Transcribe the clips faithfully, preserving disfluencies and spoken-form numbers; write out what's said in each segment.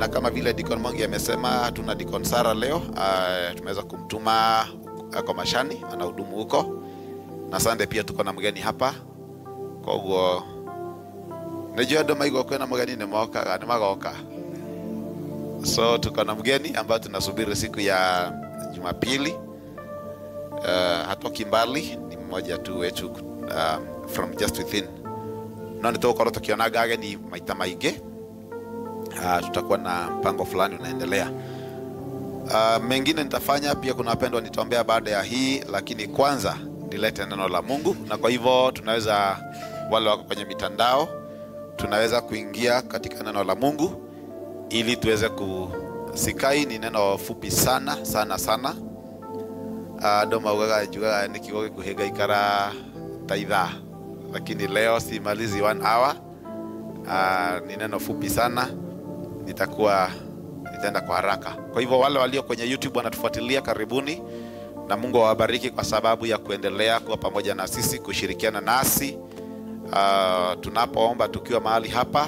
na kama vile Deacon Mongi amesema hatuna Deacon Sara leo. Uh, tumeweza kumtuma kwa mashani, anahudumu huko. Na Sunday pia tuko na mgeni hapa. Kwa hiyo najua ndo maigo kwena mgeni ni moka, ni magoka. So tuko na mgeni ambaye tunasubiri siku ya Jumapili. Uh, hatoki mbali, ni mmoja tu wetu uh, from just within. Na nito kwa tukiona gage ni maita maige. Uh, tutakuwa na mpango fulani unaendelea. Uh, mengine nitafanya pia, kuna wapendwa nitaombea baada ya hii, lakini kwanza nilete neno la Mungu. Na kwa hivyo tunaweza, wale wako kwenye mitandao, tunaweza kuingia katika neno la Mungu ili tuweze kusikai. Ni neno fupi sana sana sana. Uh, doma ugaga juga nikigoge kuhega ikara taidha, lakini leo si malizi one hour. Uh, ni neno fupi sana, nitakuwa nitaenda kwa haraka. Kwa hivyo wale walio kwenye YouTube wanatufuatilia, karibuni, na Mungu awabariki kwa sababu ya kuendelea kuwa pamoja na sisi, kushirikiana nasi uh, tunapoomba tukiwa mahali hapa.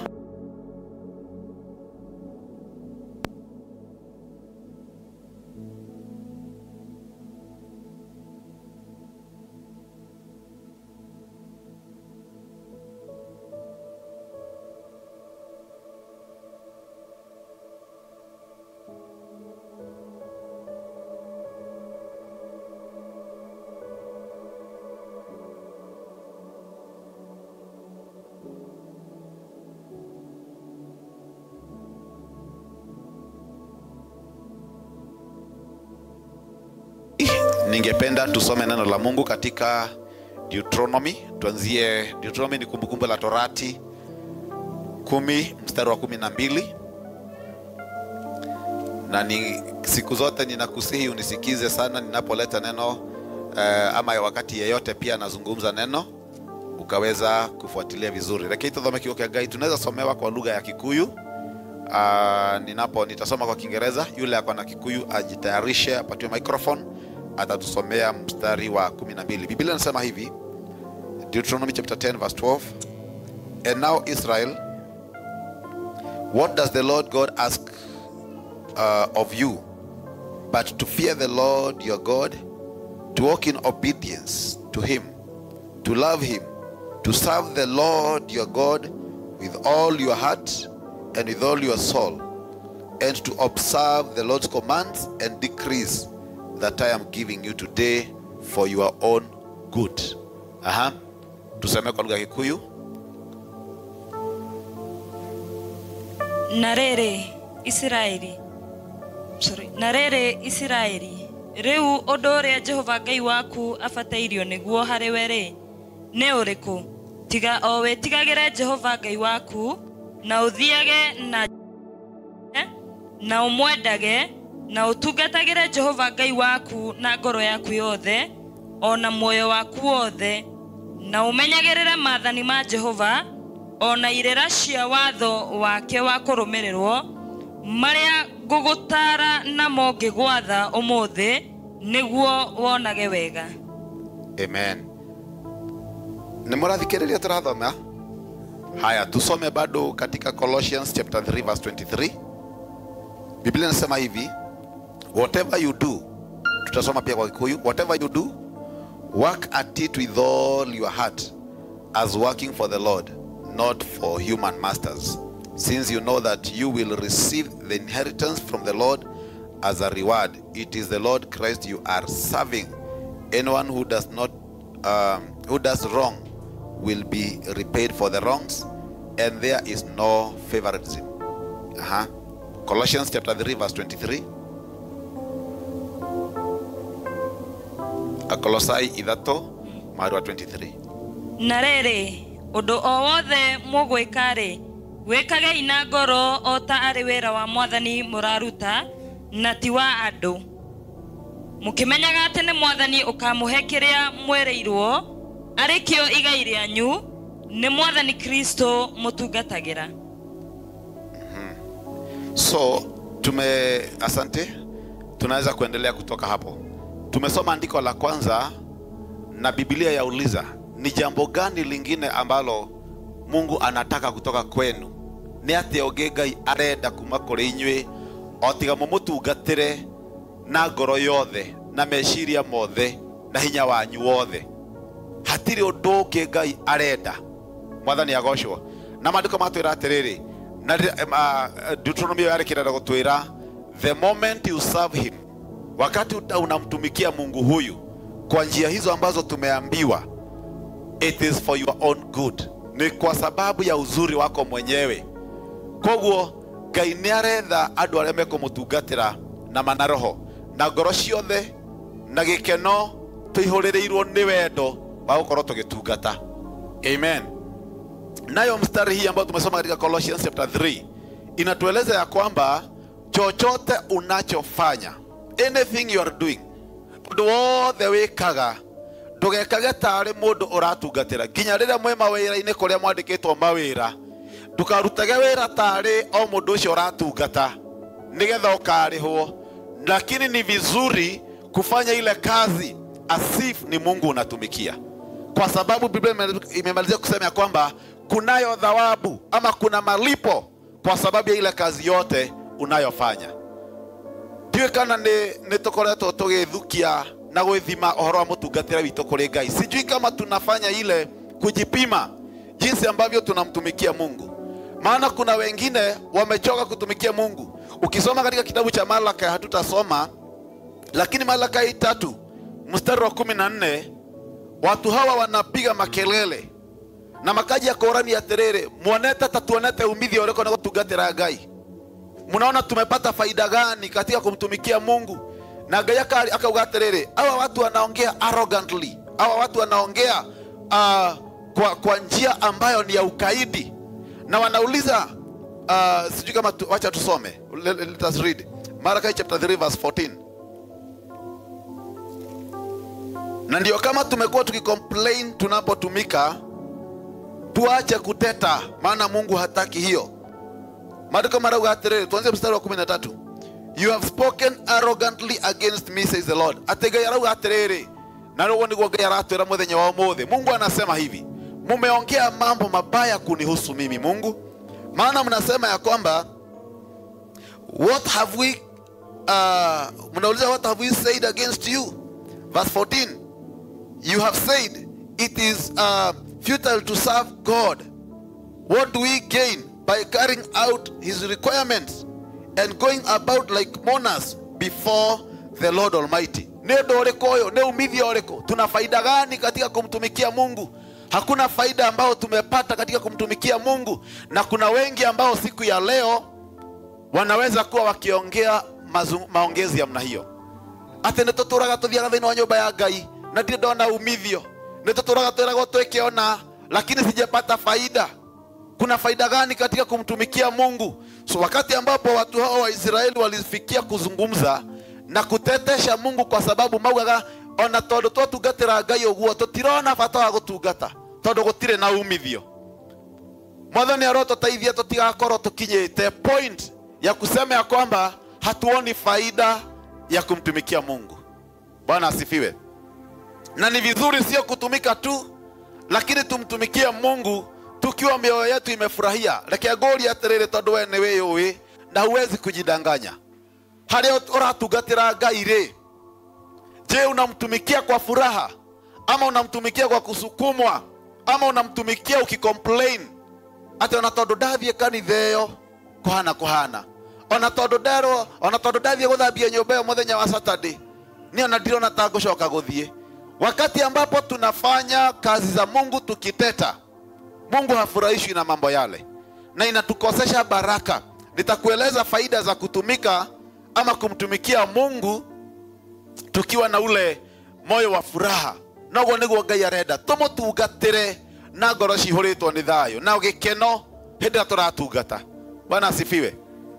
Ningependa tusome neno la Mungu katika Deuteronomy. Tuanzie Deuteronomy, ni kumbukumbu la Torati kumi mstari wa kumi na mbili. Na ni siku zote ninakusihi unisikize sana ninapoleta neno uh, ama wakati yeyote pia nazungumza neno, ukaweza kufuatilia vizuri. Lakini tudhome kioke gai, tunaweza somewa kwa lugha ya Kikuyu. Uh, ninapo nitasoma kwa Kiingereza. Yule ako na Kikuyu ajitayarishe, apatiwe microphone, atatusomea mstari wa kumi na mbili. Biblia inasema hivi, Deuteronomy chapter ten verse twelve. And now Israel, what does the Lord God ask uh, of you but to fear the Lord your God, to walk in obedience to him, to love him, to serve the Lord your God with all your heart and with all your soul, and to observe the Lord's commands and decrees that I am giving you today for your own good. Aha. Tuseme kwa lugha ya Kikuyu. Narere Israeli. Sorry. Narere Israeli. Reu odore Jehova Ngai waku afatairio niguo hari were. Ne uriku. Tiga owe tigagire Jehova Ngai waku na uthiage na eh? na umwendage na utungatagire Jehova Ngai waku na ngoro yaku yothe ona moyo waku wothe, na umenyagirire maathani ma Jehova ona irera cia watho wake wa kurumirirwo maria ngugutara na monge gwatha umuthi niguo wonage wega. Amen. Nimurathikiriria turathoma. Haya, tusome bado katika Colossians chapter three verse twenty-three. Biblia inasema hivi, whatever you do, tutasoma pia kwa Kikuyu, whatever you do, work at it with all your heart, as working for the Lord, not for human masters, since you know that you will receive the inheritance from the Lord as a reward. It is the Lord Christ you are serving. Anyone who does not um, who does wrong will be repaid for the wrongs, and there is no favoritism. Uh-huh. Colossians chapter three verse twenty-three. Akolosai idhato marua twenty-three. Narere odo owothe mugwikare wekage ina ngoro ota ari wera wa mwathani muraruta na ti wa andu, mukimenyaga ati ni mwathani ukamuhe kiria mwereirwo arikio igai ryanyu ni mwathani Kristo mutungatagira. So tume asante, tunaweza kuendelea kutoka hapo. Tumesoma andiko la kwanza na Biblia yauliza ni jambo gani lingine ambalo Mungu anataka kutoka kwenu nĩ atĩ ũngĩ Ngai arenda kuma kũrĩ inyuĩ o tiga mũmũtungatĩre na ngoro yothe na meciria mothe na hinya wanyu wothe. Hatirĩ ũndũ ũngĩ Ngai arenda. Mwathani agocwo. Na maandĩko matwĩra atĩrĩrĩ, na Deuteronomy yarĩkĩrĩra gũtwĩra, the moment you serve him, wakati unamtumikia Mungu huyu kwa njia hizo ambazo tumeambiwa, it is for your own good, ni kwa sababu ya uzuri wako mwenyewe. Koguo Ngai nĩaretha andũ arĩa mekũmũtungatĩra na manaroho na ngoro ciothe na gĩkeno, tũihũrĩrĩirwo nĩ wendo wa gũkorwo tũgĩtungata. Amen. Nayo mstari hii ambao tumesoma katika Colossians chapter three inatueleza ya kwamba chochote unachofanya, anything you are doing, ũndũ wothe wĩkaga, ndũgekage tarĩ mũndũ ũratungatĩra. Nginya rĩrĩa mwe mawĩra-inĩ kũrĩa mwandĩkĩtwo mawĩra, ndũkarutage wĩra tarĩ o mũndũ ũcio ũratungata nĩgetha ũkarĩhwo. Lakini ni vizuri kufanya ile kazi as if ni Mungu unatumikia, kwa sababu Biblia imemalizia kusema ya kwamba kunayo thawabu ama kuna malipo kwa sababu ya ile kazi yote unayofanya. Tiwe kana ni nitokoretwo tugithukia na gwithima uhoro wa mutungatira witũ kũrĩ Ngai. Sijui kama tunafanya ile kujipima jinsi ambavyo tunamtumikia Mungu. Maana kuna wengine wamechoka kutumikia Mungu. Ukisoma katika kitabu cha Malaki, hatutasoma, lakini Malaki tatu mstari wa kumi na nne, watu hawa wanapiga makelele na makaji ya Korani ya terere, muonete tatuonete umithio ureko na gutungatira Ngai. Munaona tumepata faida gani katika kumtumikia Mungu? Na Ngai akauga terere, hawa watu wanaongea arrogantly, hawa watu wanaongea uh, kwa, kwa njia ambayo ni ya ukaidi, na wanauliza uh, sijui kama tu, wacha tusome. Let, let us read Malachi chapter three verse fourteen. Na ndio kama tumekuwa tukicomplain tunapotumika, tuache kuteta, maana Mungu hataki hiyo. Maandiko marauga atiriri, tuanze mstari wa kumi na tatu. You have spoken arrogantly against me, says the Lord. Ati Ngai arauga atiriri, na roho niguo Ngai aratwira muthenya wa umuthi. Mungu anasema hivi, mumeongea mambo mabaya kunihusu mimi Mungu. Maana mnasema ya kwamba, what have we uh, mnauliza what have we said against you? Verse fourteen. You have said it is uh, futile to serve God. What do we gain by carrying out his requirements and going about like mourners before the Lord Almighty? Nendo oreko oyo, ne umithio oreko. Tuna faida gani katika kumtumikia Mungu? Hakuna faida ambao tumepata katika kumtumikia Mungu. Na kuna wengi ambao siku ya leo wanaweza kuwa wakiongea maongezi ya mna hiyo. Ate netoturaga tuthiaga thĩinĩ wa nyũmba ya Ngai na ndirĩ ndona umithio. Netoturaga twĩragwo twĩkĩona lakini sijapata faida. Kuna faida gani katika kumtumikia Mungu? So wakati ambapo watu hao wa Israeli walifikia kuzungumza na kutetesha Mungu kwa sababu maugaga ona tondu twatungatĩra Ngai ũguo tũtirona bata wa gũtungata tondu gũtirĩ na umithio. Mwathani arotũteithia tũtigakorwo tũkinyĩte point ya kusema ya kwamba hatuoni faida ya kumtumikia Mungu. Bwana asifiwe. Na ni vizuri sio kutumika tu, lakini tumtumikie Mungu tukiwa mioyo yetu imefurahia. Reke ngũrie atiriri, tondu we niwe yũĩ na huwezi kujidanganya. Harĩa ũratungatĩra Ngai rĩ, je, unamtumikia kwa furaha ama unamtumikia kwa kusukumwa ama unamtumikia ukicomplain? Ati ona tondu ndathiĩ kanitha ĩyo kuhana kuhana, ona tondu ndero ona tondu ndathiĩ gũthambia nyũmba ĩyo mũthenya wa Saturday ni ona ndirona ta ngũcoka gũthiĩ. Wakati ambapo tunafanya kazi za Mungu tukiteta, Mungu hafurahishwi na mambo yale na inatukosesha baraka. Nitakueleza faida za kutumika ama kumtumikia Mungu tukiwa na ule moyo wa furaha. Noguo niguo Ngai arenda tumutungatĩre na ngoro cihũrĩtwo nĩ thayũ na gĩkeno hĩndĩ ĩrĩa tũratungata. Bwana asifiwe.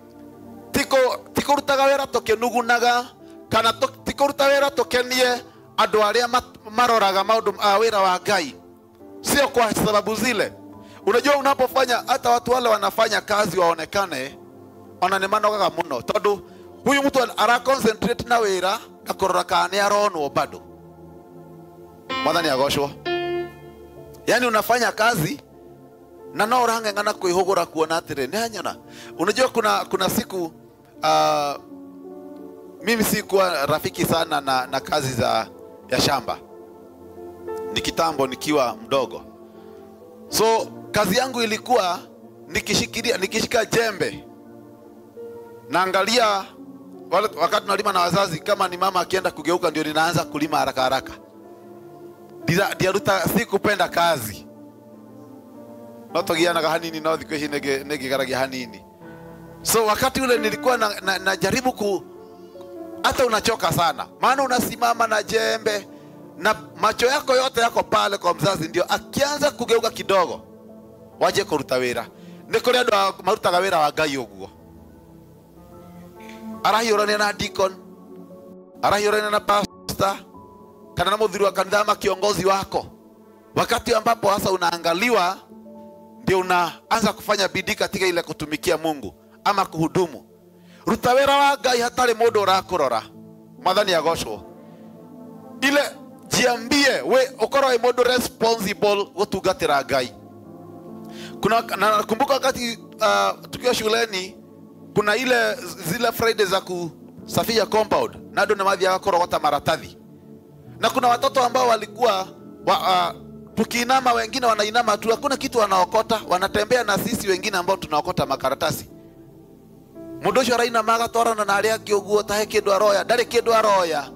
Tiko tikũrutaga wĩra tũkĩnugunaga kana tikũruta wĩra tũkenie andũ arĩa maroraga maũndũ a wĩra wa Ngai. Sio kwa sababu zile. Unajua unapofanya hata watu wale wanafanya kazi waonekane ona nĩ manogaga mũno tondu huyu mtu ara concentrate na wĩra akorora kana nĩ aronwo bado. Mwathani agocwo. Yani unafanya kazi na no urang'eng'ana kwihugura kuona atire ni hanyona. Unajua kuna kuna siku uh, mimi sikuwa rafiki sana na, na kazi za ya shamba. Ni kitambo nikiwa mdogo. So kazi yangu ilikuwa nikishikilia nikishika jembe. Naangalia wakati nalima na wazazi, kama ni mama akienda kugeuka ndio ninaanza kulima haraka haraka. Dia ruta sikupenda kazi. Notogiana hanini no thikweshi nege nege garagia hanini. So wakati ule nilikuwa na, na, na jaribu ku hata unachoka sana. Maana unasimama na jembe na macho yako yote yako pale kwa mzazi, ndio akianza kugeuka kidogo waje kuruta wira. Nikore andu marutaga wira wa Ngai uguo. Arahiorane na deacon, arahiorane na pastor, kana na mudhiri wa kanitha ama kiongozi wako. Wakati ambapo hasa unaangaliwa, ndio unaanza kufanya bidii katika ile kutumikia Mungu ama kuhudumu. Ruta wira wa Ngai hatari mundu urakurora. Mwathani agocwo. Ile jiambie we ukorwo mundu responsible gutungatira Ngai. Kuna nakumbuka wakati uh, tukiwa shuleni kuna ile zile Fridays za kusafisha compound, na ndo namathi akakorogota maratathi. Na kuna watoto ambao walikuwa wa, uh, tukiinama wengine wanainama tu, hakuna kitu wanaokota, wanatembea na sisi wengine ambao tunaokota makaratasi. Mundu ucio araina magatorana na aria angi uguo tahe kindu aroya, ndari kindu aroya.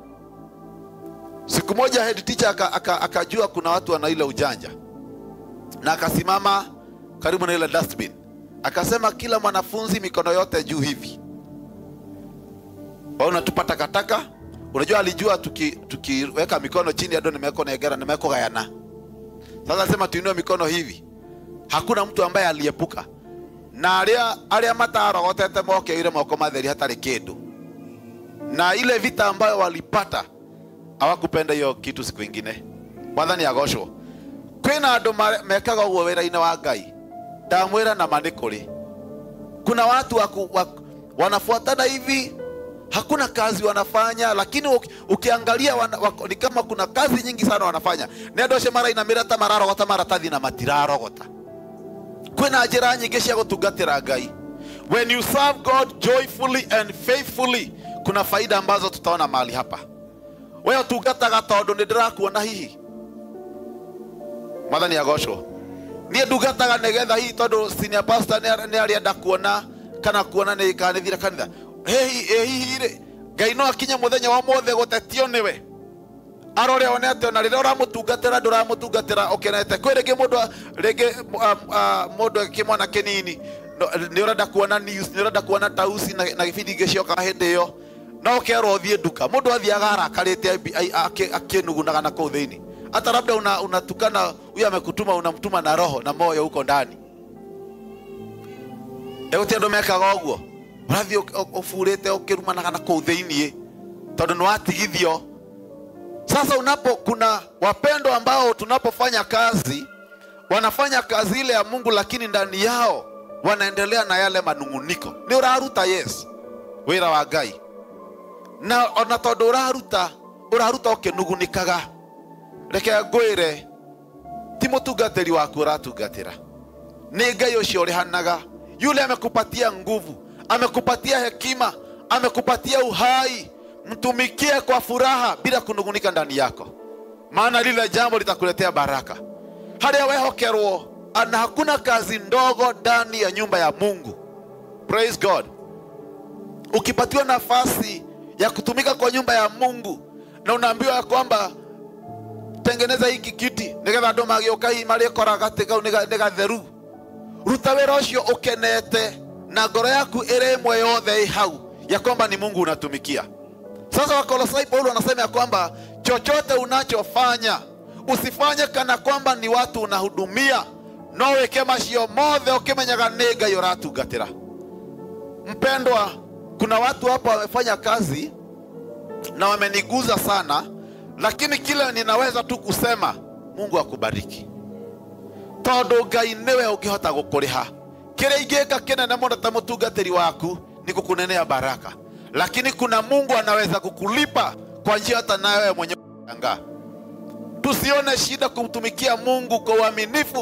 Siku moja head teacher akajua aka, aka kuna watu wana ile ujanja, na akasimama karibu na ile dustbin, akasema kila mwanafunzi mikono yote juu hivi. Wao unatupa takataka. Unajua alijua tuki tukiweka mikono chini ado nimeko na egera nimeko gayana. Sasa sema tuinue mikono hivi. Hakuna mtu ambaye aliepuka. Na alia alia mataro gotete moke ile moko matheri hatari kindu. Na ile vita ambayo walipata hawakupenda hiyo kitu siku nyingine. Mwathani agocwo. Kwina andu mekaga uguo wira-ini wa Ngai. Ndamwira na manikuri. Kuna watu waku, waku, wanafuatana hivi, hakuna kazi wanafanya, lakini ukiangalia wana, wako, ni kama kuna kazi nyingi sana wanafanya. Ni andu acio marainamira ta mararogota maratathi na matirarogota. Kwina njira nyingi cia gutungatira Ngai. When you serve God joyfully and faithfully, kuna faida ambazo tutaona mahali hapa. Wewe utungataga tondu ni ndirakuona hihi. Mwathani agocwo. Ni ndungataga negetha hihi tondu senior pastor ni arienda kuona kana kuona ni kanithira kanitha. Hey hihi ri Ngai no akinya muthenya wa mothe gutetio niwe. Arore one ate na rira uramutungatira nduramutungatira ukenete. Kwi ringi mundu ringi mundu kimwana kinini ni urenda kuona news, ni urenda kuona tausi na, na gibindi gicioka hindi yo. No kero thie nduka. Mundu athiaga arakarite akinugunaga na kuu thiini. Hata labda una unatukana huyu amekutuma, unamtuma na roho na moyo huko ndani. Ego tendo mekaga uguo. Urathi ufurite ukirumanaga na kuu thiini tondu ni watigithio. Sasa unapo kuna wapendo ambao tunapofanya kazi wanafanya kazi ile ya Mungu, lakini ndani yao wanaendelea na yale manunguniko. Ni uraruta yes wira wa Ngai. Na ona tondu uraruta uraruta ukinugunikaga. Reke ngwire ti mutungatiri waku uratungatira. Ni Ngai ucio urihanaga. Yule amekupatia nguvu, amekupatia hekima, amekupatia uhai. Mtumikie kwa furaha bila kunugunika ndani yako. Maana lile jambo litakuletea baraka. Haria wehokerwo, ana hakuna kazi ndogo ndani ya nyumba ya Mungu. Praise God. Ukipatiwa nafasi ya kutumika kwa nyumba ya Mungu na unaambiwa kwamba tengeneza hiki kiti nigetha andu magioka hi marikora gatigau niga theru, ruta wira ucio ukenete na ngoro yaku ire imwe yothe hau ya kwamba ni Mungu unatumikia. Sasa Wakolosai Paulo anasema ya kwamba chochote unachofanya usifanye kana kwamba ni watu unahudumia, no weke macio mothe ukimenyaga ni Ngai uratungatira. Mpendwa, kuna watu hapa wamefanya kazi na wameniguza sana, lakini kile ninaweza tu kusema Mungu akubariki. Tondu Ngai niwe ungihota gukuriha. Kile ingeka kinene muno ta mutungatiri waku ni kukunenea baraka. Lakini kuna Mungu anaweza kukulipa kwa njia hata nayo wewe mwenyewe unashangaa. Tusione shida kumtumikia Mungu kwa uaminifu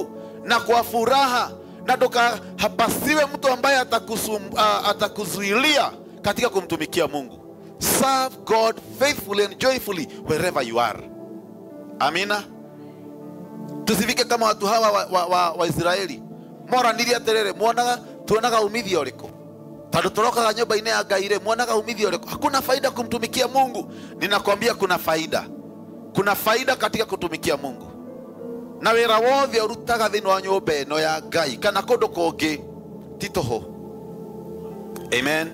na kwa furaha, na doka hapasiwe mtu ambaye atakusum, uh, atakuzuilia katika kumtumikia Mungu. Serve God faithfully and joyfully wherever you are. Amina. Tusifike kama watu hawa wa, wa, wa, wa Israeli. Mora niria terere muonaga tuonaga umithio riko. Tando torokaga nyumba ine ya Ngai muonaga umithio riko. Hakuna faida kumtumikia Mungu. Ninakwambia kuna faida. Kuna faida katika kutumikia Mungu. Na wera wothe urutaga thini wa nyumba ino ya Ngai kana kundu kungi titoho. Amen.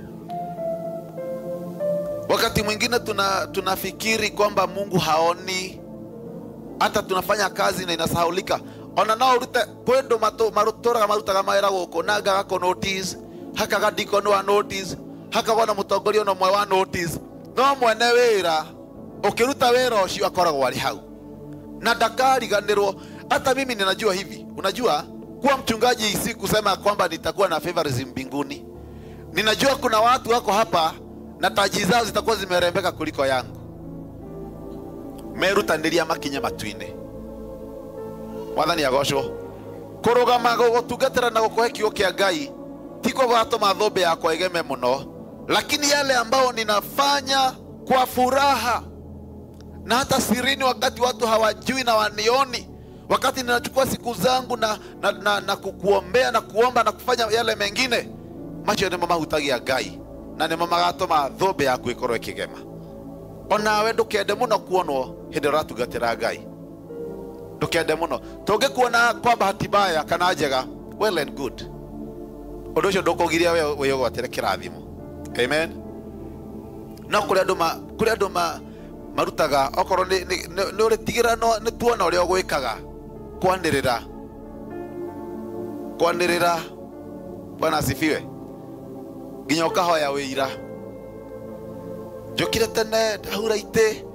Wakati mwingine tuna tunafikiri kwamba Mungu haoni, hata tunafanya kazi na inasahaulika. Ona no urute kwendo mato marutora marutaga maera guko naga gako notice haka gadiko no notice haka gona mutongoria no mwe wa notice no mwene wira ukiruta wira ucio akoragwo ari hau na ndakariganirwo. Hata mimi ninajua hivi, unajua kuwa mchungaji si kusema kwamba nitakuwa na favoritism mbinguni. Ninajua kuna watu wako hapa na taji zao zitakuwa zimerembeka kuliko yangu. Merutandiria makinya matwine. Mwathani agocwo. Kurugama gutungatira na gukohe kiugo kia Ngai tiko gwatuma thombe yakwa igeme muno, lakini yale ambao ninafanya kwa furaha na hata sirini, wakati watu hawajui na wanioni, wakati ninachukua siku zangu na, na, na, na kukuombea na kuomba na kufanya yale mengine, macho ni mama hutagia Ngai na ni mama gatuma thombe yaku ikorwo ikigema. Ona we ndukende muno kuonwo hindi ratugatira Ngai, ndukende muno. Tonge kuona kwa bahati mbaya kana njega, well and good. Undu ucio ndukugiria we we yogwatire kirathimo. Amen. No kuri andu ma kuri andu ma marutaga okorwo ni ni uri tigira no ni tuona uri ogwikaga kwanirira kwanirira. Bwana asifiwe. Nginya ukahoya wira jokire tene ndahura ite.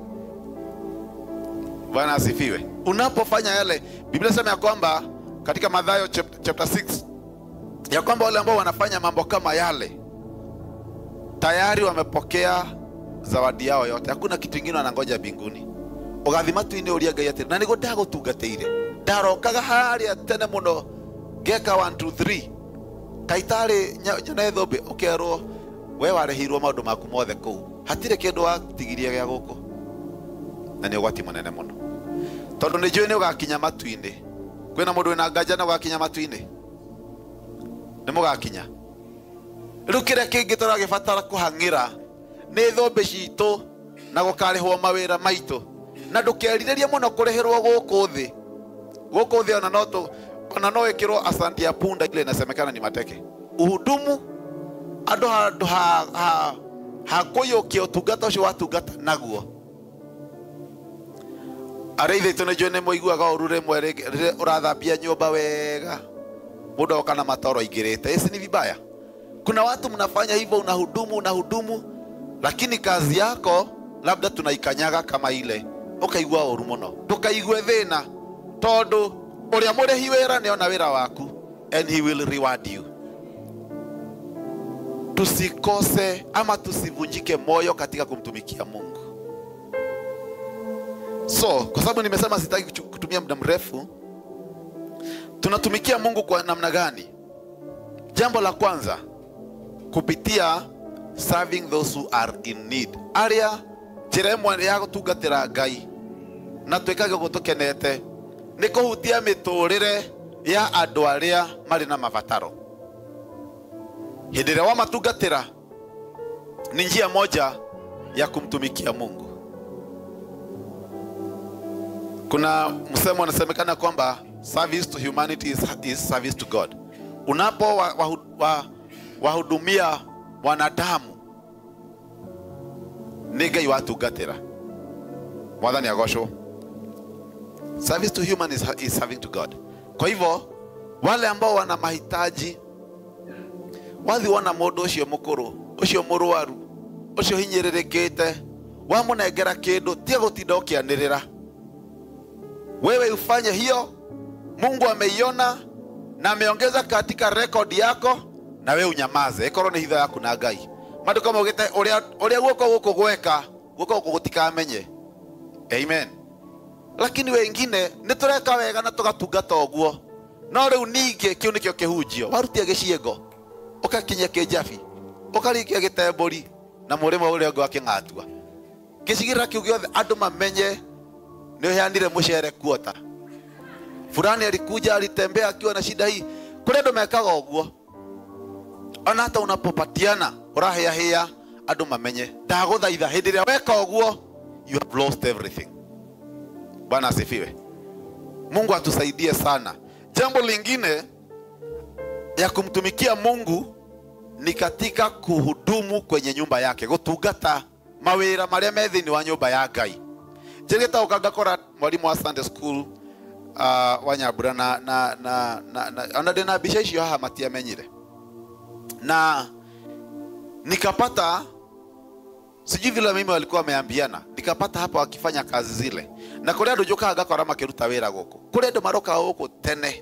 Bwana asifiwe. Unapofanya yale, Biblia inasema ya kwamba katika Mathayo chapter six ya kwamba wale ambao wanafanya mambo kama yale tayari wamepokea zawadi yao yote. Hakuna kitu kingine wanangoja mbinguni. Ugathima tu ine uria Ngai atiri na nigo ndagutungateire ndarokaga haria tene muno geka one two three kaitari nyone thombe ukerwo we warehirwo maundu maku mothe kuu, hatire kindu watigirie gya guku, na ni ugwati munene muno. Tondu ni njui ni ugakinya matu-ini. Kwina mundu wina nganja na ugakinya matu-ini, ni mugakinya. Riu kire kingi turagibatara kuhangira ni thombe citu na gukarihwo mawira maitu, na ndukerirerie muno kurihirwo guku thi. Guku thi ona no tu ona no ekirwo asanti ya punda ile inasemekana ni mateke. Uhudumu andu handu ha ha ha kuyukia utungata ucio watungata naguo. Areithe tone jone moiguaga urure mwere urathambia nyumba wega, muda kana matoro igirite. Esi ni vibaya. Kuna watu mnafanya hivyo, unahudumu unahudumu, lakini kazi yako labda tunaikanyaga kama ile, ukaigua uru muno, tukaigwe thina tondu uria murehi wira ni ona wira waku, and he will reward you. Tusikose ama tusivunjike moyo katika kumtumikia Mungu. So, kwa sababu nimesema sitaki kutumia muda mrefu, tunatumikia Mungu kwa namna gani? Jambo la kwanza, kupitia serving those who are in need. Aria jiremwe ya gutungatira Ngai na twekage gutukenete ni kuhutia miturire ya andu aria mari na mabataro. Hindira wa matungatira ni njia moja ya kumtumikia Mungu. Kuna msemo unasemekana kwamba service to humanity is, is service to God. Unapo wahudumia wa, wa wanadamu ni Ngai watungatira. Mwathani agocwo. Service to human is, is serving to God. Kwa hivyo wale ambao wana mahitaji, wathi wana mundu ucio mukuru, ucio murwaru, ucio hinyiririkite, wa munengera kindu tia gutinda ukianirira. Wewe ufanye hiyo, Mungu ameiona na ameongeza katika record yako, na wewe unyamaze. Ekoro ni hitha yaku na Ngai. Mandu kama ugite uria uria guko guko gweka, guko gutikamenye. Amen. Lakini wengine ni tureka wega na tugatungata oguo, no riu ninge kiu nikio kihunjio warutia giciengo ukakinya kijabi ukarikia gitemburi na murimo uria ngo akingatua gicigira kiu giothe andu mamenye ni uheanire mucere kuota fulani alikuja alitembea akiwa na shida hii. Kule ndo mekaga uguo. Ona hata unapopatiana urahia hia andu mamenye ndaguthaitha hindi ria weka uguo you have lost everything. Bwana asifiwe. Mungu atusaidie sana. Jambo lingine ya kumtumikia Mungu ni katika kuhudumu kwenye nyumba yake, gutungata mawira maria methini wa nyumba ya Ngai. Jegeta ukagakora mwalimu wa Sunday school uh, wanyabura na na na na, na ona dena bisha icio haha matiamenyire. Na nikapata sijui vile mimi walikuwa wameambiana, nikapata hapa wakifanya kazi zile. Na kule ndo joka agakora makiruta wira goko. Kule ndo maroka huko tene.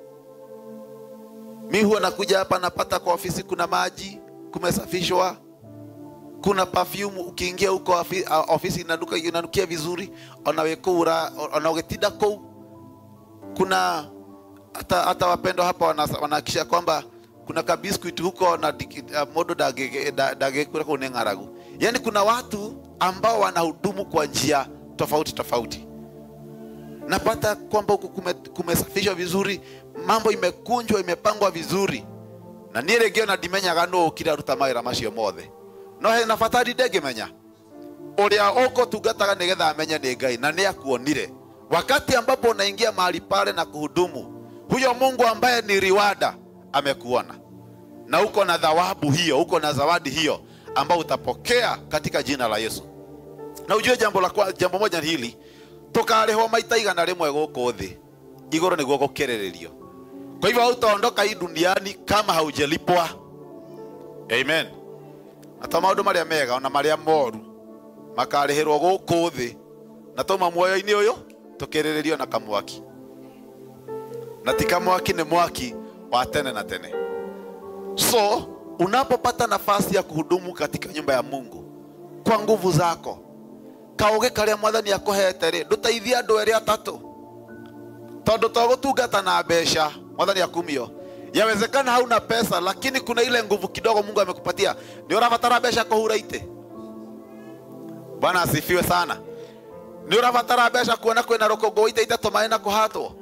Mimi huwa nakuja hapa napata kwa ofisi kuna maji, kumesafishwa. Kuna perfume ukiingia huko ofisi inanuka inanukia vizuri, onawekura onawetinda kou. Kuna hata hata wapendo hapa wanahakisha kwamba kuna ka biscuit huko na uh, modo dage dage kula kwa ngaragu. Yani kuna watu ambao wanahudumu kwa njia tofauti tofauti. Napata kwamba huko kume, kumesafishwa vizuri, mambo imekunjwa imepangwa vizuri. Na niregeo na dimenya gano kila ruta maira macio mothe. No he na fatari dege menya. Uria oko tugataga nigetha amenya ni Ngai na ni akuonire. Wakati ambapo unaingia mahali pale na kuhudumu, huyo Mungu ambaye ni riwada amekuona. Na uko na thawabu hiyo, uko na zawadi hiyo ambao utapokea katika jina la Yesu. Na ujue jambo la kwa, jambo moja hili, toka reho maita igana rimwe guku thi, igoro niguo gukerererio. Kwa hivyo utaondoka hii duniani kama haujalipwa. Amen. Ata maundu maria mega ona maria moru makarihirwo guku thi, na toma muoyo-ini uyu tukerererio na kamwaki. Na tika mwaki ni mwaki wa tene na tene. So unapopata nafasi ya kuhudumu katika nyumba ya Mungu kwa nguvu zako, kauge karia mwathani akohete ri ndutaithia andu eri atatu, tondu togutungata na besha mwathani akumio. Yawezekana hauna pesa, lakini kuna ile nguvu kidogo Mungu amekupatia, ni urabatara besha kuhura ite. Bwana asifiwe sana. Ni urabatara besha kuona kwena rokogo ite ite tomaina kuhatwo.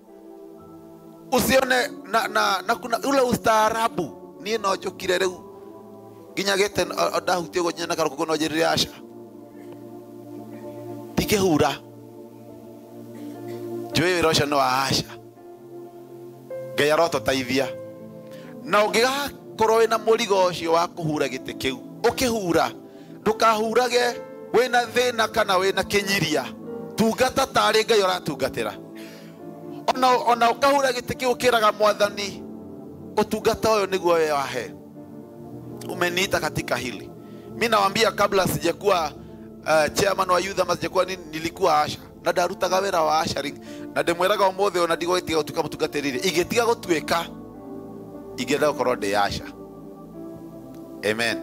Usione na, na, na kuna ule ustaarabu ni no jokire riu ginya gete ndahutie gonyana karokogo no jirire asha tike hura jwe rosha no asha gaya roto taithia na ungiga korwe na murigo ucio wa kuhura gite kiu ukihura ndukahurage wena thina kana wena kinyiria tungata tari Ngai uratungatira. Ona ona ukahura gite kiu kiraga mwathani utungata uyo niguo we wahe umeniita katika hili. Mimi nawaambia kabla sijakuwa uh, chairman wa youth ama sijakuwa nini, nilikuwa asha na darutaga wera wa ushering na ndemweraga umothe ona ndigo itiga utuka mutungatirire igetiga gutweka igenda ukorwo ndi asha. Amen.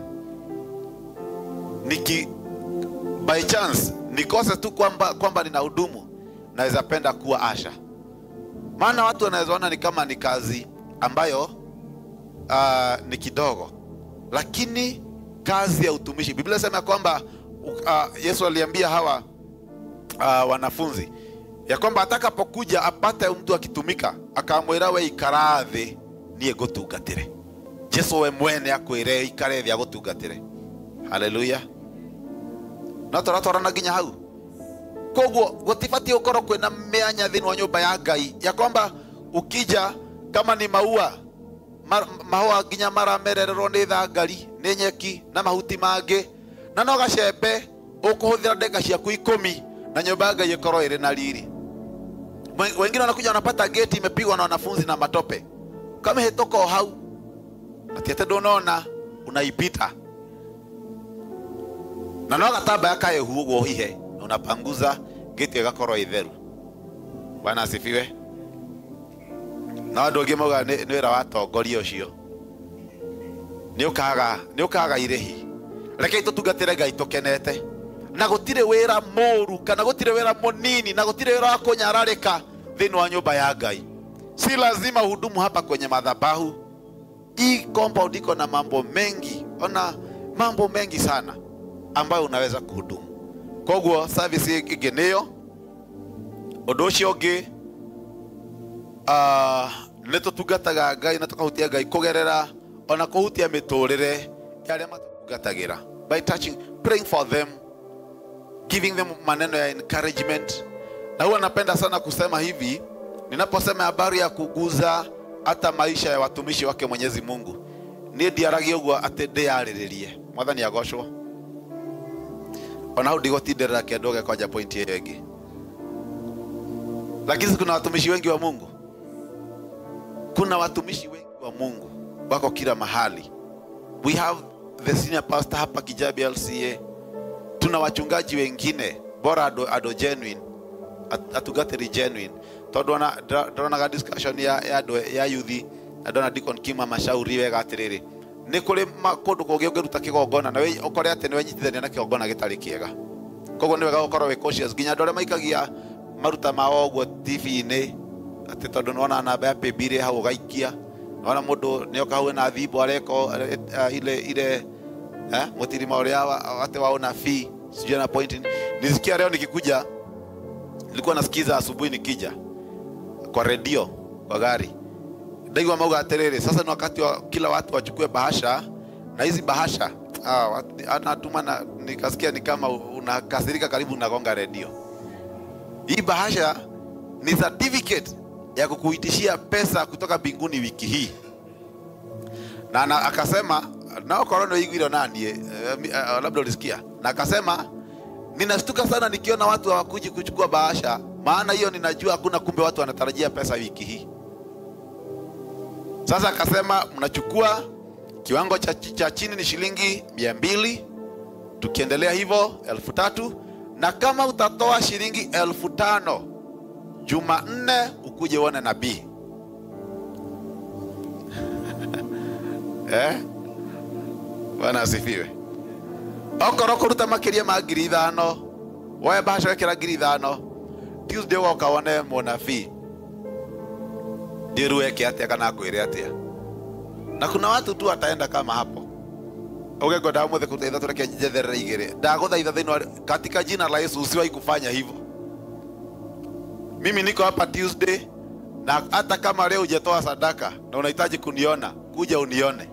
Niki by chance nikose tu kwamba kwamba nina hudumu, naweza penda kuwa asha. Maana watu wanaweza ona ni kama ni kazi ambayo uh, ni kidogo, lakini kazi ya utumishi. Biblia inasema kwamba uh, Yesu aliambia hawa uh, wanafunzi ya kwamba atakapokuja apate mtu akitumika, akamwira we ikarathi niye gutungatire. Yesu we mwene akwire ikare thia gutungatire. Haleluya. Na turatorana ginya hau. Koguo gutibati ukoro kwena meanya thini wa nyumba ya Ngai ya kwamba ukija kama ni maua ma, mahua ginya mara mererero ni thangari ni nyeki na mahuti mange na no gacembe ukuhuthira ndeka ciaku ikumi na nyumba ya Ngai ikoro iri na riri. Wengine wanakuja wanapata gate imepigwa na wanafunzi na matope, kama hetoko hau atiete ndonona unaipita na no gatamba yakae hugo hihe unapanguza gate igakoro itheru. Bwana asifiwe. Na ndo ngimoga ni wira wa tongoria ucio ni ukaga ni ukaga irehi reke tutungatire Ngai tukenete na gutire wira moru kana gutire wira munini na gutire wira wa kunyararika thini wa nyumba ya Ngai. Si lazima hudumu hapa kwenye madhabahu. Hii compound iko na mambo mengi, ona mambo mengi sana ambayo unaweza kuhudumu. Kwa hivyo service igeneyo odoshi oge ah neto tugataga Ngai na tukahutia Ngai kugerera ona kuhutia miturire yale matugatagira by touching, praying for them, giving them maneno ya encouragement. Na huwa napenda sana kusema hivi ninaposema habari ya kuguza hata maisha ya watumishi wake Mwenyezi Mungu, ni diaragi ogwo ate ndiariririe mwathani agoshwo ona hau ndigotindira kendoge kwaja point hiyo yengi. Lakini kuna watumishi wengi wa Mungu, kuna watumishi wengi wa Mungu wako kila mahali. We have the senior pastor hapa Kijabi L C A, tuna wachungaji wengine bora ado, ado genuine at, atugateri genuine. Todona dona discussion ya ya ya youth adona Deacon Kima mashauri wega atiriri ni kuri makundu kugi ungiruta kigongona na we ukore ate ni wenyitithania na kigongona gitari kiega. Koguo ni wega ukorwo we cautious ginya ndore maikagia maruta mao ogwo T V-ini ati tondu nona namba ya pebire hau gaikia nona mundu ni okahau na thibo areko ile ile eh mutirima uria ate waona fee sijui na point. Nisikia leo nikikuja nilikuwa nasikiza asubuhi nikija kwa radio kwa gari ndaigwa mauga aterere sasa ni wakati wa kila watu wachukue bahasha, na hizi bahasha ah anatuma na nikasikia ni kama unakasirika karibu unagonga radio. Hii bahasha ni certificate ya kukuitishia pesa kutoka mbinguni wiki hii. Na, na akasema nao korona igwiro nani eh, labda ulisikia, na akasema ninashtuka sana nikiona watu hawakuji kuchukua bahasha, maana hiyo ninajua hakuna, kumbe watu wanatarajia pesa wiki hii. Sasa akasema mnachukua kiwango cha, cha chini ni shilingi mia mbili, tukiendelea hivyo elfu tatu, na kama utatoa shilingi elfu tano Jumanne ukuje uone nabii. Eh? Bwana asifiwe. Okoro kuruta makiria ma ngiri ithano, woe bahasha wekera ngiri ithano, Tuesday woka wone munabii. Ndiru yake atia kana kwire atia. Na kuna watu tu ataenda kama hapo. Ogego ndamu muthe kutaitha tureke njetherera igire. Ndaguthaitha thino katika jina la Yesu usiwahi kufanya hivyo. Mimi niko hapa Tuesday, na hata kama leo hujatoa sadaka na unahitaji kuniona, kuja unione.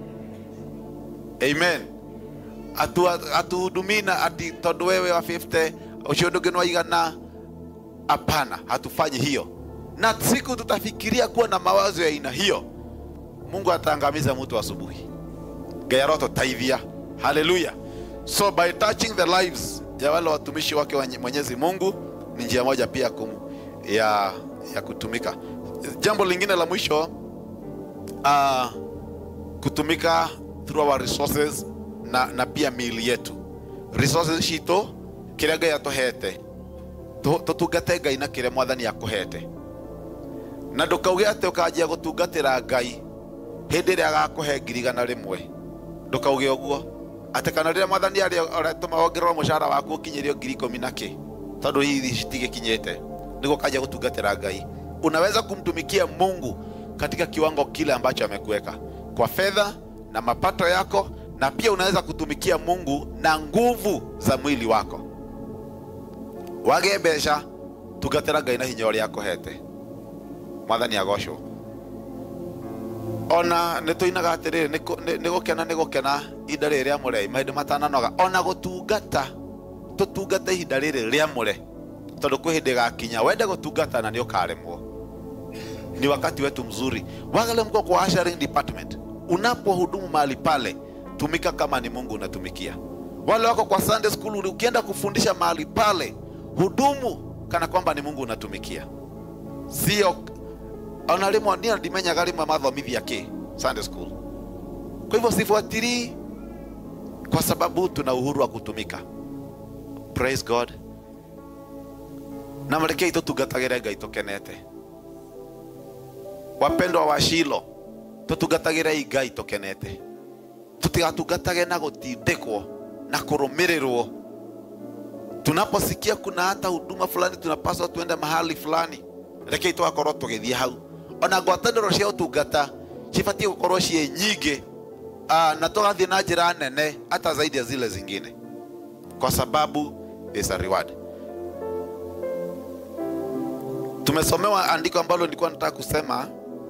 Amen. Atu atuhudumina ati tondu wewe wa fifty ucio ndunginwa igana, hapana, hatufanyi hiyo. Na siku tutafikiria kuwa na mawazo ya aina hiyo, Mungu ataangamiza mtu asubuhi. Gayaroto taivia. Hallelujah. So by touching the lives ya wale watumishi wake Mwenyezi Mungu ni njia moja pia kum, ya ya kutumika. Jambo lingine la mwisho, uh, kutumika through our resources na, na pia miili yetu. Resources shito kile Ngai atohete tutungate Ngai na kile Mwathani akuhete. Na ndukauge ate ukajia gutungatira Ngai hindi ria agakuhe ngiri igana rimwe. Ndukauge uguo ate kana ria Mwathani ari aratuma wongererwo mushara waku ukinyirio ngiri ikumi na ki, tondu hithi citigikinyete niguo kaja gutungatira Ngai. Unaweza kumtumikia Mungu katika kiwango kile ambacho amekuweka kwa fedha na mapato yako, na pia unaweza kutumikia Mungu na nguvu za mwili wako. Wage besha tugatira Ngai na hinya uria akohete. Mwathani agoshwo. Ona nituinaga atiriri nigukena nigukena ihinda riri ria mure mahinda matananoga, ona gutungata tutungate ihinda riri ria mure, tondu kwi hindi gakinya wende gutungata na ni ukaremwo. Ni wakati wetu mzuri. Wagale mko kwa ushering department, unapohudumu mahali pale, tumika kama ni Mungu unatumikia. Wale wako kwa Sunday school, ukienda kufundisha mahali pale, hudumu kana kwamba ni Mungu unatumikia. Sio ona limwe ni ndimenya galima mathomithia ki Sunday school. Kwa hivyo sifuatili, kwa sababu tuna uhuru wa kutumika. Praise God. Na mleke ito tugatagire Ngai tokenete. Wapendwa wa Shilo, tutugatagire Ngai tokenete. Tutigatungatage na gutindikwo na kurumirirwo. Tunaposikia kuna hata huduma fulani tunapaswa tuende mahali fulani, reke ito akorwo tugithia hau. ona ngwatanĩro cia ũtungata cibatiĩ gũkorwo ciĩ nyingĩ, uh, na tũgathiĩ na njĩra nene hata zaidi ya zile zingine, kwa sababu is a reward. Tumesomewa andiko ambalo nilikuwa nataka kusema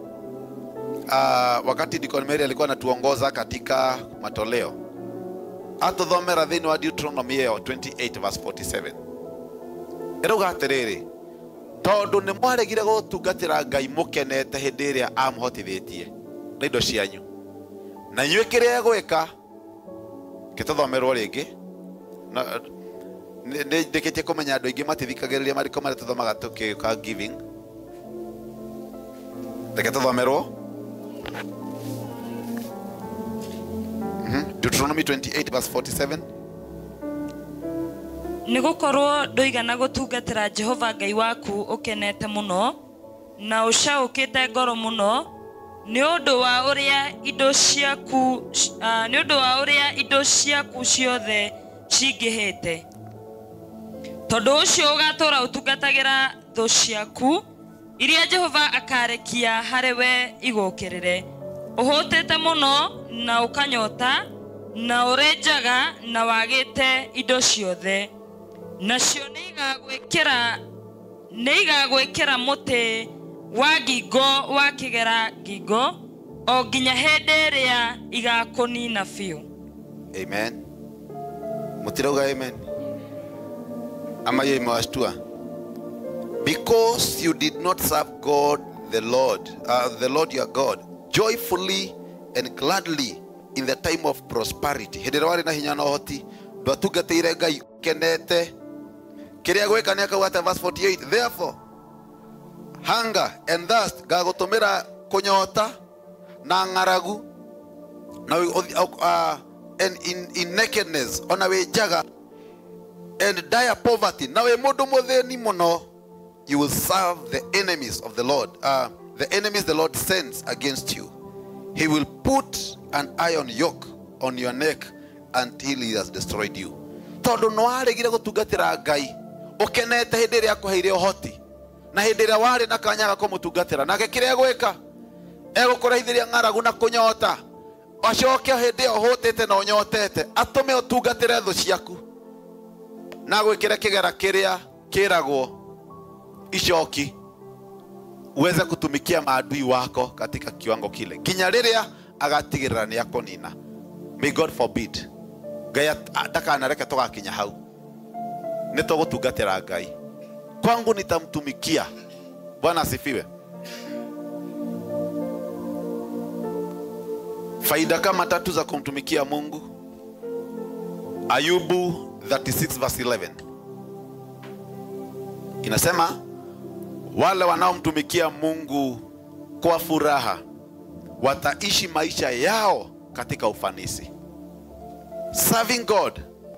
uh, wakati Deacon Mary alikuwa anatuongoza katika matoleo. Atuthomera thĩinĩ wa Deuteronomy twenty-eight verse forty-seven. Eroga atiriri, tondu nĩ mwaregire gũtungatĩra Ngai mũkenete hĩndĩ ĩrĩa amũhotithĩtie na indo cianyu, na inyuĩ kĩrĩa gwĩka gĩtũthomerwo rĩngĩ. Ndĩkĩtie kũmenya andũ aingĩ matithikagĩrĩria marĩko marĩa tũthomaga tũkĩka giving. Reke tũthomerwo Deuteronomy twenty-eight verse forty-seven. Nĩgũkorwo ndũigana gũtungatĩra Jehova Ngai waku ũkenete mũno na ũcaũkĩte ngoro mũno nĩ ũndũ wa ũrĩa indo ciaku nĩ ũndũ wa ũrĩa indo ciaku ciothe cingĩhĩte. Tondũ ũcio ũgatũra ũtungatagĩra thũ ciaku iria Jehova akarekia harĩ we igũkĩrĩre. Ũhũtĩte mũno na ũkanyota na ũrenjaga na wagĩte indo ciothe. Nacio nĩ igagwĩkĩra nĩ igagwĩkĩra mũtĩ wa ngingo wa kĩgera ngingo o nginya hĩndĩ ĩrĩa igakũnina biũ. Amen. Mũtirauga amen. Ama yeye mwashtua. Because you did not serve God the Lord, uh, the Lord your God, joyfully and gladly in the time of prosperity. Hĩndĩ warĩ na hinya na ũhoti, ndwatungatĩire Ngai kenete. Kĩrĩa gwĩka nĩ akauga verse forty-eight, therefore hunger and thirst gagũtũmĩra kũnyota na ng'aragu na uh, and in, in nakedness ona wĩnjaga and dire poverty na wĩ mũndũ mũthĩni mũno, you will serve the enemies of the Lord, uh, the enemies the Lord sends against you. He will put an iron yoke on your neck until he has destroyed you. Tondũ nĩwaregire gũtungatĩra Ngai ũkenete hĩndĩ ĩrĩa akũheire ũhoti, na hĩndĩ ĩrĩa warĩ na kanya ga kũmũtungatĩra, nake kĩrĩa gwĩka egũkũrehithĩria ng'aragu na kũnyota, acoke hĩndĩ ĩyo ũhũtĩte na ũnyotete atũme ũtungatĩre thũ ciaku na gwĩkĩra kĩgera kĩrĩa kĩragwo icoki uweze kutumikia maadui wako katika kiwango kile kinya rĩrĩa agatigĩrĩra nĩ akonina. May God forbid. Ngai ndakanareke tũgakinya hau nĩ tũgũtungatĩra Ngai. Kwangu nitamtumikia. Bwana asifiwe. Faida kama tatu za kumtumikia Mungu. Ayubu thirty-six verse eleven. Inasema wale wanaomtumikia Mungu kwa furaha wataishi maisha yao katika ufanisi. Serving God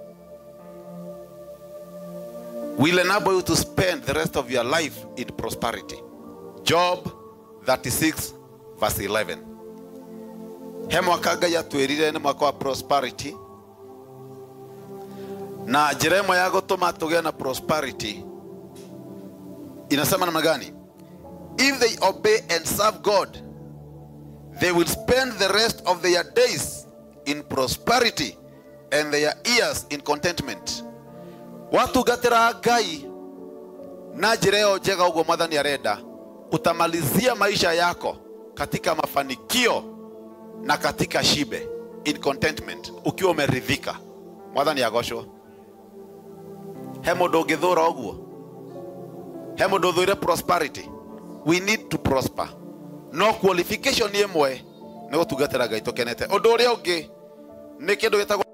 will enable you to spend the rest of your life in prosperity. Job thirty-six verse eleven. He mwaka Ngai atwĩrire nĩ mwaka wa prosperity, na njĩra ĩmwe ya gũtũma tũgĩe na prosperity inasema namna gani? If they obey and serve God, they will spend the rest of their days in prosperity and their years in contentment. Watungatĩra Ngai na njĩra ĩyo njega ũguo Mwathani arenda, utamalizia maisha yako katika mafanikio na katika shibe, in contentment, ukiwa umeridhika. Mwathani agocwo. He mũndũ ũngĩthũra ũguo? He mũndũ ũthũire prosperity? We need to prosper. No qualification ni ĩmwe nĩ gũtungatĩra Ngai tũkenete. Ũndũ ũrĩa ũngĩ nĩ kĩndũ gĩtagwo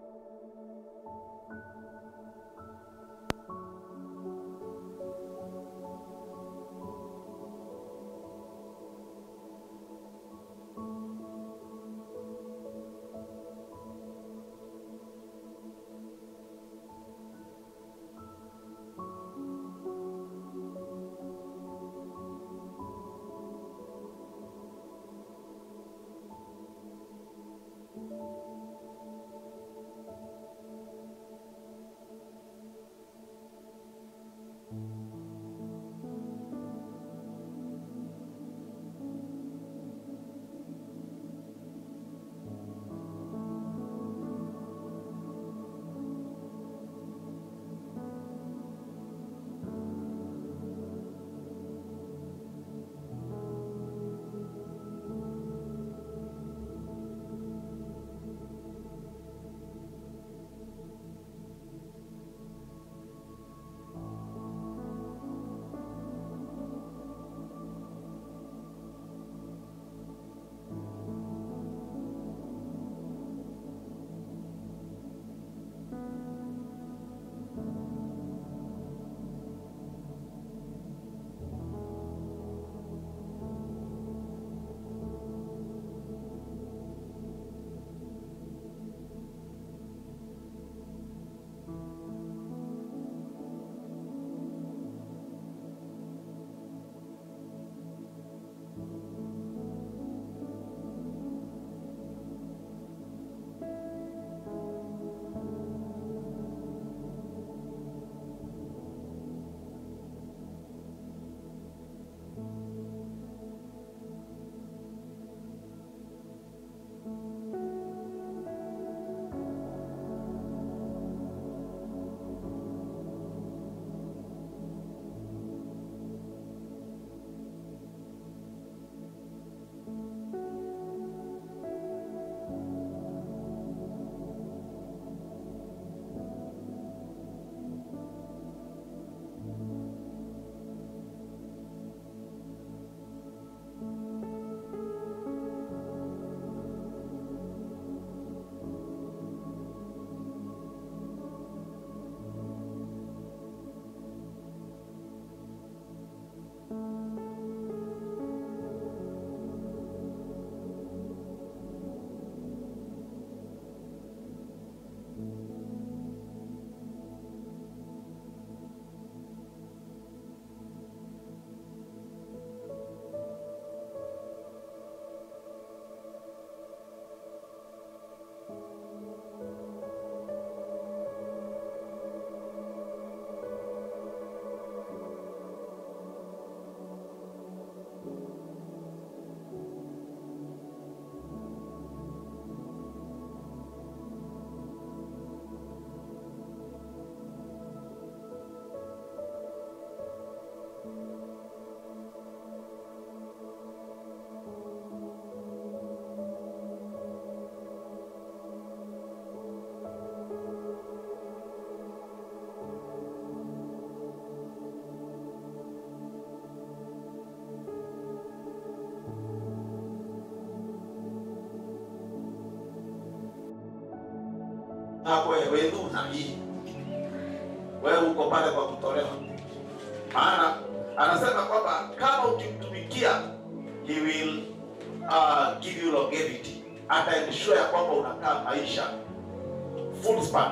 hapo wewe na hii wewe uko pale kwa kutolewa. Maana anasema kwamba kama ukimtumikia he will uh, give you longevity. Ata ensure ya kwamba unakaa maisha full span.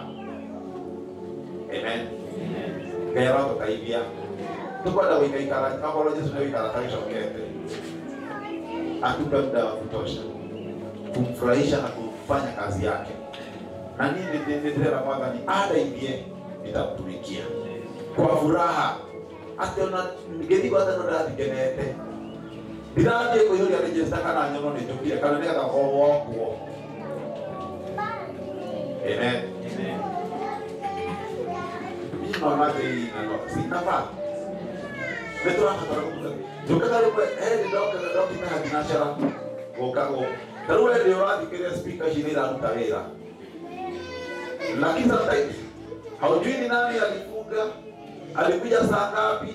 Amen. Kaya roho kaibia. Tukwenda wika ikala kama roho Yesu ndio ikala taisha ukete. Atupe muda wa kutosha kumfurahisha na kufanya kazi yake. Na nini ndio kwanza ni ada ibie nitamtumikia kwa furaha. Hata una ngedi kwa tano dadi genete. Bila ndiye kwa hiyo register kana nyono ni tupia kana neka kwa woko. Amen. Amen. Mimi mama dei na no sinafa. Betul apa kalau juga kalau eh di dok di dok kita hati nasional, gokago. Kalau ada orang dikira speaker sini dalam tawera. Lakini sasa hivi haujui ni nani alifunga, alikuja saa ngapi.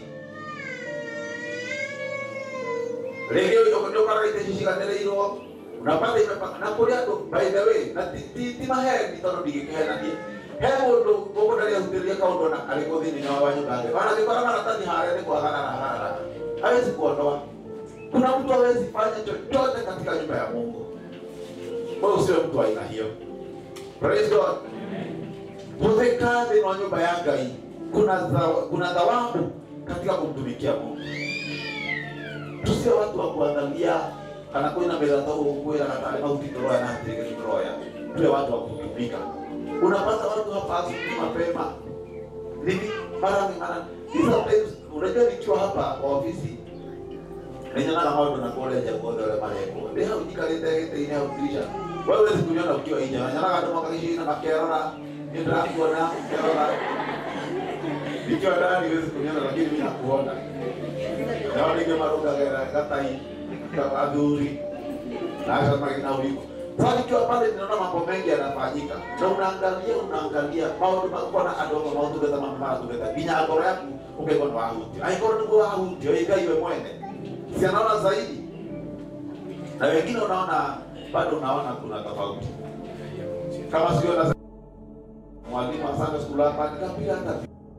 Leo yuko ndoka raite shika tele hilo. Unapata imepaka na korea tu by the way na ti ti mahe ditoro digike na dia. Hebu ndo boko ndani ya hoteli kama ndo na alikothi ni na wanyu gange. Bana kikora mara tani harene kwa hana na hana. Hawezi kuondoa. Kuna mtu hawezi fanya chochote katika nyumba ya Mungu. Wewe usiwe mtu wa aina hiyo. Praise God. Wote kazi na nyumba ya Gai. Kuna kuna thawabu katika kumtumikia Mungu. Tusiwe watu wa kuangalia kana kwenda mbele za Mungu na hata mauti roho na hata roho. Tuwe watu wa kutumika. Unapata watu hapa asubuhi mapema. Nini? Mara mara. Sometimes unajua nikiwa hapa kwa ofisi. Nenya na kama ndo college ya kwa wale mareko. Ndio ujikaleta ile ile utisha. Wewe huwezi kunyona ukiwa nje. Nyana kama mwaka ishirini na makerora. Ndio kuona kerora. Nikiwa ndani huwezi kunyona lakini mimi nakuona. Na ndio maroga gara katai kama aduri. Na hata kama uliko. Sasa nikiwa pale ninaona mambo mengi yanafanyika. Na unaangalia unaangalia mambo makubwa na adogo mambo tu kama mama tu kama binya agora yako ukeko ndo ahuti. Aikora ndo ahuti, oiga iwe mwene. Si anaona zaidi. Na wengine unaona bado unaona kuna tofauti. Kama sio na mwalimu asante skula hapa nikapira hata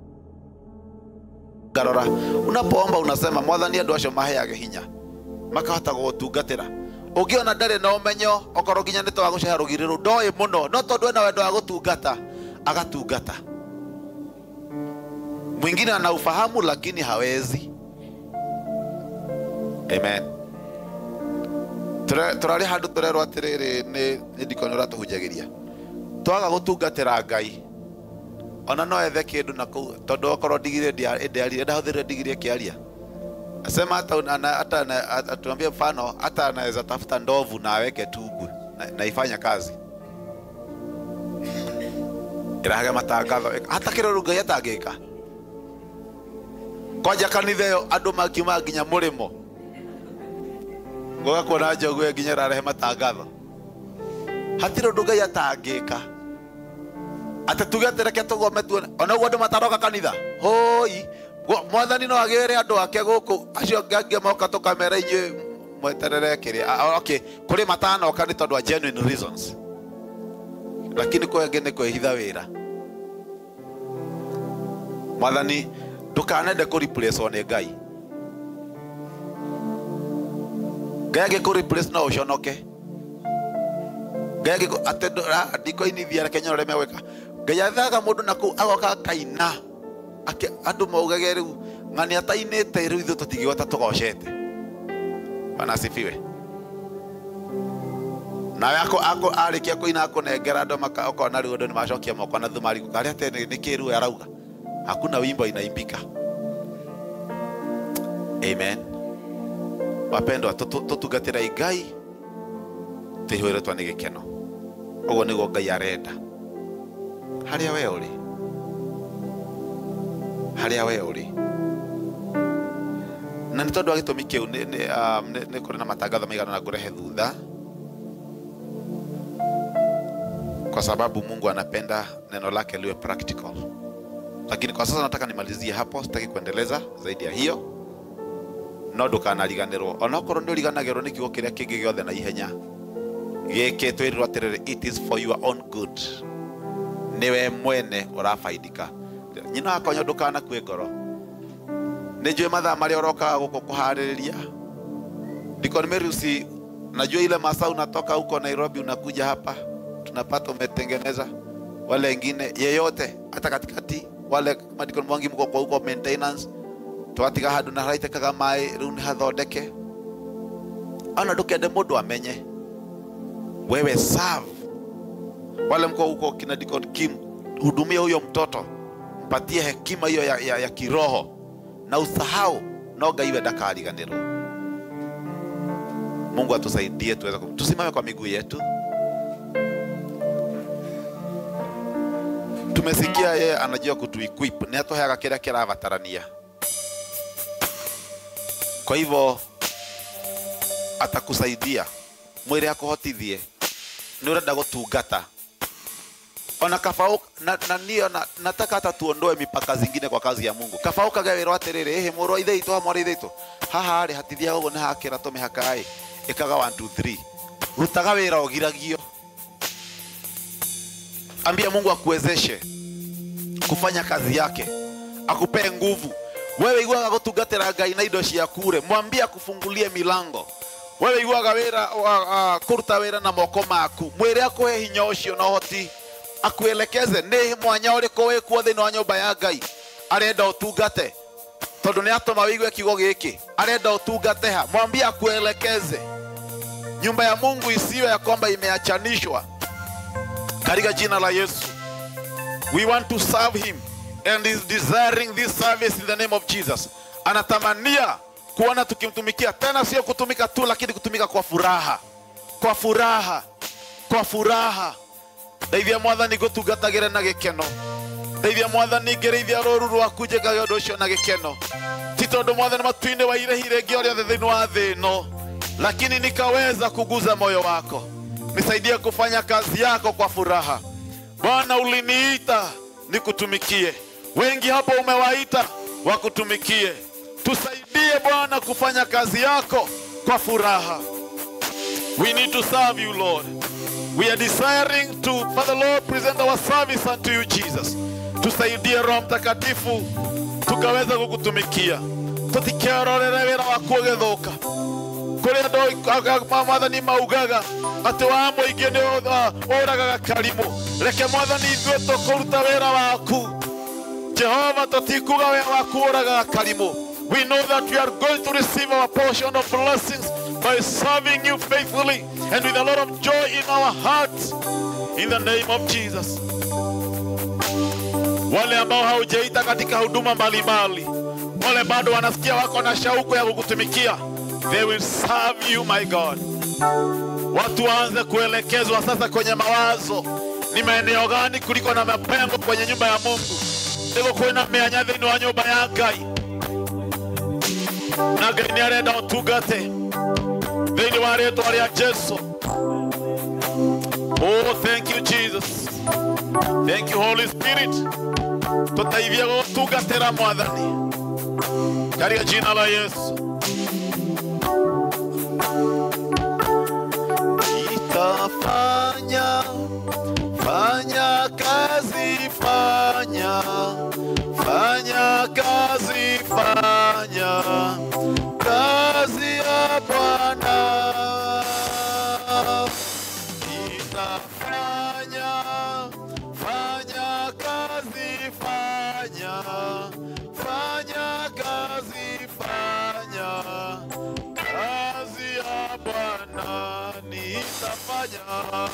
garora. Unapoomba unasema mwathani andu acio mahe yake hinya. Makahota gutungatira. Ugiona ndare na umenyo okoro ginya nito aguceha rugiriru ndoe muno no tondu ena wendo wa gutungata agatungata. Mwingine ana ufahamu lakini hawezi. Amen. Turari handu turero atiriri ni ndikoni uratuhujagiria. Twaga gutungatira Ngai. Ona no ethe kindu na tondu okoro digire ndia ndia ndahuthire digire kiaria. Asema hata hata atuambie mfano hata anaweza tafuta ndovu na aweke tugu na, na ifanya kazi. Irahaga matangatho hata kiruru Ngai atangika. Kwaja kanitha yo andu makiuma nginya murimo. Ngoga kuona njogu nginya rarehe matangatho. Hatiro ndu Ngai atangika. Ata tugetereke tugome tuone ona gwo andu mataroka kanitha. Hoi mwathani no agere andu ake guku acio ngange moka tukamera inyu mweterere kiria. Okay, kuri matano okani tondu genuine reasons. Lakini kwa ngene kwa hitha wira. Mwathani tukanende ku replace one Ngai. Ngai ku replace no uconoke. Ngai ku atendora ndiko inithia Kenya rore meweka. Ngai athaga mundu naku agoka kaina. Ake andu maugage riu ngani atainete riu ithu tutigihota tugocete. Bana sifiwe. Na yako ako arikia kuina kunengera andu makona riu andu ni macokia moko na thumari kari ate ni kiru arauga. Hakuna wimbo inaimbika. Amen. Wapendwa tutungatira Ngai tihwire twani gikeno. Ugo nigo Ngai arenda. Haria we uri. Haria we uri. Na nitondu agitumi kiu ni ni kuri na matangatho maigana na ngurehe thutha. Kwa sababu Mungu anapenda neno lake liwe practical. Lakini kwa sasa nataka nimalizie hapo, sitaki kuendeleza zaidi ya hiyo. No ndukanariganirwo. Ona korwo ndio riganagirwo ni kiugo kiria kingi giothe na ihenya. Gike twirirwo atiriri, it is for your own good. niwe mwene urafaidika. Nyina akonyo ndukana kwe ngoro. Nijue mathaa maria uroka guko kuhariria. Dikon Merusi, najua ile masaa unatoka huko Nairobi unakuja hapa, tunapata umetengeneza. Wale wengine yeyote hata katikati wale madikon mwangi mko kwa huko maintenance twatiga hadu na raite kaga mai runi hathondeke. Ana ndukende mundu amenye wewe serve. Wale mko huko kina Dikon Kim, hudumia huyo mtoto, mpatie hekima hiyo ya, ya, ya kiroho na usahau noga iwe dakariganiro. Mungu atusaidie tuweze tusimame kwa miguu yetu. Tumesikia yeye anajua kutuequip, ni atohaga kila kila avatarania. Kwa hivyo atakusaidia mwili yako hotithie ni urenda gutungata ona kafauka na, na nio na, nataka hata tuondoe mipaka zingine kwa kazi ya Mungu. Kafauka gawiro atiriri ehe muro ithe ito amore ithe ito haha ari hatithia ugo ne hakira tome hakai ikaga one two three rutaga wira ogiragio. Ambia Mungu akuwezeshe kufanya kazi yake, akupe nguvu. Wewe igwaga gutungatira Ngai na indo cia kure, mwambie akufungulie milango. Wewe igwaga wira uh, uh, kuruta wira na moko maku, mwire akohe hinya ucio na hoti, akuelekeze ni mwanya uriko we kuo thini wa nyumba ya Ngai arenda utungate, tondu ni atoma wigwe kigo giki arenda utungate ha. Mwambie akuelekeze. Nyumba ya Mungu isiwe ya kwamba imeachanishwa. Katika jina la Yesu, we want to serve him and is desiring this service in the name of Jesus. Anatamania kuona tukimtumikia, tena sio kutumika tu, lakini kutumika kwa furaha, kwa furaha, kwa furaha. Daivia mwathani gutungatagire na gikeno. Daivia mwathani ngereithia roru rwaku njega undu ucio na gikeno. Ti tondu mwathani matuine wa ile hire ngi oria thini wa thino, lakini nikaweza kuguza moyo wako. Nisaidie kufanya kazi yako kwa furaha. Bwana, uliniita nikutumikie. Wengi hapo umewaita wakutumikie. Tusaidie Bwana kufanya kazi yako kwa furaha. We need to serve you, Lord. We are desiring to, Father Lord, present our service unto you, Jesus. Tusaidie Roho Mtakatifu tukaweza kukutumikia. Tutikerorere wira waku ugithuka. Kuria ndo mwathani maugaga ati wa muingi ni uragaga karimu. Reke mwathani ithuĩ tukuruta wira waku Jehova, tutikuga wira waku uragaga karimu. We know that we are going to receive our portion of blessings by serving you faithfully and with a lot of joy in our hearts, in the name of Jesus. Wale ambao haujaita katika huduma mbalimbali, wale bado wanasikia wako na shauku ya kukutumikia, they will serve you, my God. Watu waanze kuelekezwa sasa kwenye mawazo, ni maeneo gani kuliko na mapengo kwenye nyumba ya Mungu. Ndiko kuna mianya thini wa nyumba ya Ngai, na Ngai ni arenda utungate thini wa rĩĩtwa rĩa Jesu. Oh, thank you Jesus, thank you Holy Spirit. Tutaivia gutungatira mwathani katika jina la Yesu. Itafanya fanya kazi, fanya fanya kazi, fanya kazi ya Bwana. Itafanya fanya kazi, fanya fanya kazi, fanya kazi ya Bwana. Nitafanya,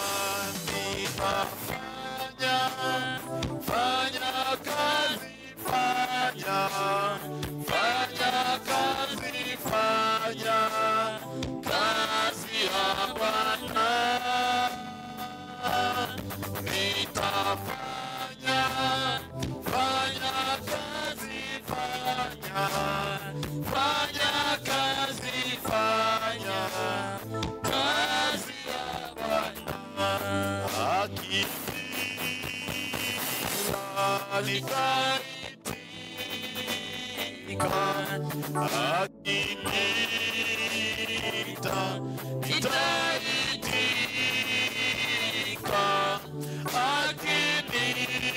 nitafanya fanya kazi, fanya fanya kazi, fanya kazi ya Bwana. Nitafanya fanya kazi, fanya fanya kazi, fanya kazi ya Bwana. Akili nikaitika, akili nitaitika, akili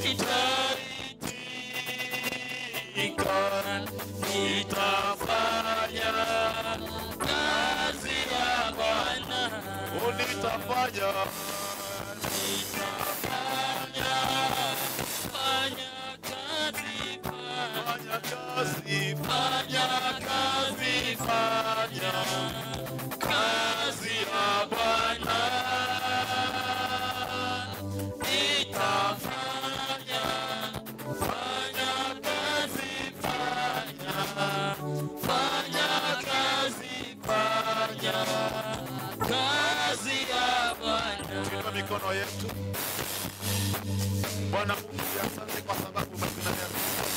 nitafanya kazi ya Bwana. Nitafanya nitafanya fanya kazi fanya kazi fanya kazi fanya kazi ya Bwana. Nitafanya fanya kazi fanya fanya kazi fanya kazi ya Bwana. Tuinue mikono yetu. Bwana Mungu, asante kwa sababu umetuneemesha.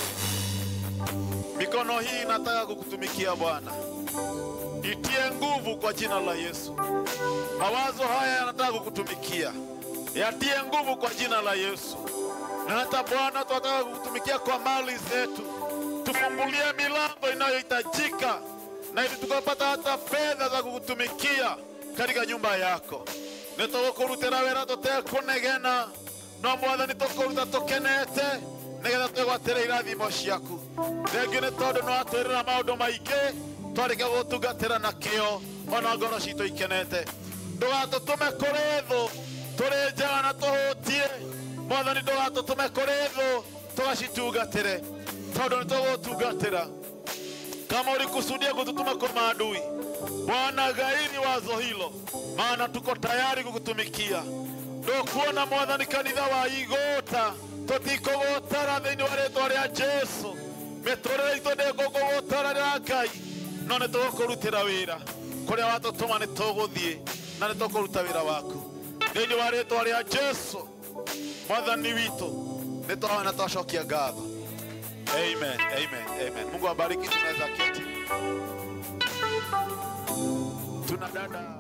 Mikono hii nataka kukutumikia Bwana. Itie nguvu kwa jina la Yesu. Mawazo haya yanataka kukutumikia. Yatie nguvu kwa jina la Yesu. Na hata Bwana tunataka kukutumikia kwa mali zetu. Tufungulie milango inayohitajika na ili tukapata hata fedha za kukutumikia katika nyumba yako. Nitokurutira wera tutekunegena no Mwathani tukuruta tukenete nigetha twegwatĩre irathimo ciaku. Thengiũ nĩ tondũ no atwĩrĩra maũndũ maingĩ twarĩkia gũtungatĩra na kĩo ona ngoro citũ ikenete. Ndũgatũtũme kũrĩ thũ tũrĩ njaga na tũhũtie. Mwathani ndũgatũtũme kũrĩ thũ tũgacitungatĩre tondũ nĩtũgũtungatĩra. Kama ulikusudia kututuma kwa maadui, Bwana gairi wazo hilo, maana tuko tayari kukutumikia. Ndio kuona Mwathani kanitha wa igota totiko gotara thĩinĩ wa rĩĩtwa rĩa Jesu. Mĩtũrĩre itũ ndĩgũgũgũtara rĩa Ngai, no nĩtũgũkũrutĩra wĩra kũrĩa watũtũma nĩtũgũthiĩ na nĩtũkũruta wĩra waku thĩinĩ wa rĩĩtwa rĩa Jesu. Mwathani witũ nĩtũhoya na twacokia ngatho. Amen, amen, amen. Mungu abariki. Tunaweza keti. Tuna dada